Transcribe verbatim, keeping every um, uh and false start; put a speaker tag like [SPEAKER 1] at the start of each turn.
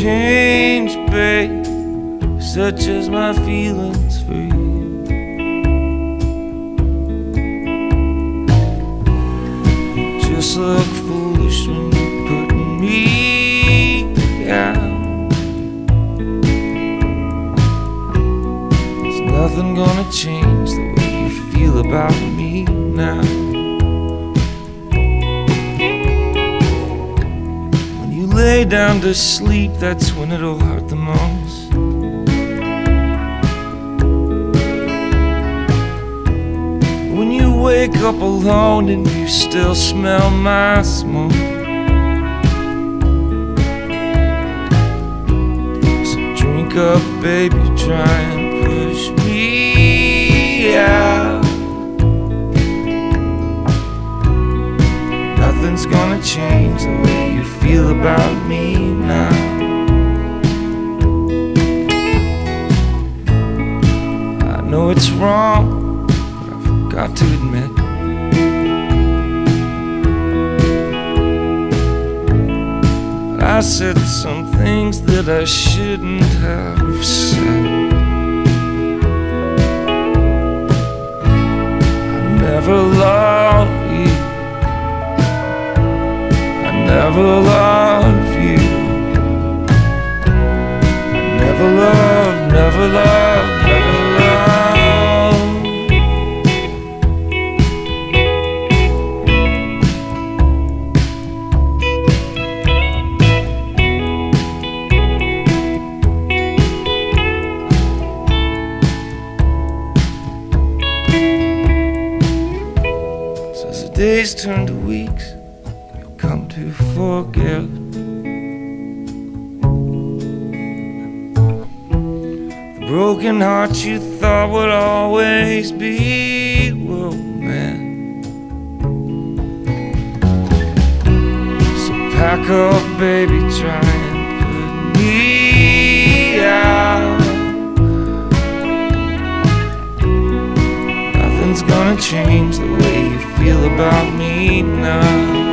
[SPEAKER 1] change, babe, such as my feelings for you. You just look foolish when you're putting me out. There's nothing gonna change the way you feel about me now. Lay down to sleep, that's when it'll hurt the most. When you wake up alone and you still smell my smoke. So drink up, baby, try and push me out. Nothing's gonna change the way you feel about me now. I know it's wrong, but I've got to admit I said some things that I shouldn't have said. I never loved you, never love you. I never love, never love, never love. So as the days turn to weeks, come to forget the broken heart you thought would always be romance. So pack up, baby, try and put me out. Nothing's gonna change the way you feel about me now.